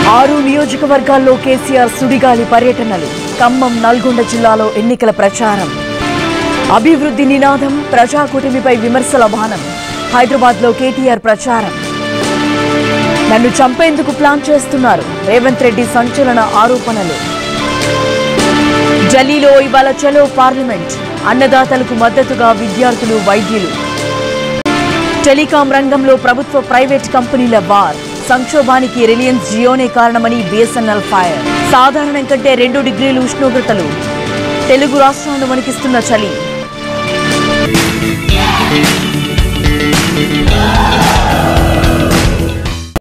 6 నియోజకవర్గాల్లో కేసీఆర్ సుడిగాలి పర్యటనలు. ఖమ్మం, నల్గొండ జిల్లాలో ఎన్నికల ప్రచారం. అభివృద్ధి నినాదం, ప్రజాకూటమిపై విమర్శల బాణం. హైదరాబాద్లో కేటీఆర్ ప్రచారం. నన్ను చంపేందుకు ప్లాన్ చేస్తున్నారు, రేవంత్ రెడ్డి సంచలన ఆరోపణలు. ఢిల్లీలో ఇవాళ చలో పార్లమెంట్. అన్నదాతలకు మద్దతుగా విద్యార్థులు, వైద్యులు. టెలికాం రంగంలో ప్రభుత్వ ప్రైవేట్ కంపెనీల వార్. సంక్షోభానికి రిలయన్స్ జియోనే కారణమని బిఎస్ఎన్ఎల్ ఫైర్. సాధారణం కంటే 2 డిగ్రీలు ఉష్ణోగ్రతలు. తెలుగు రాష్ట్రాలను వణికిస్తున్న చలి.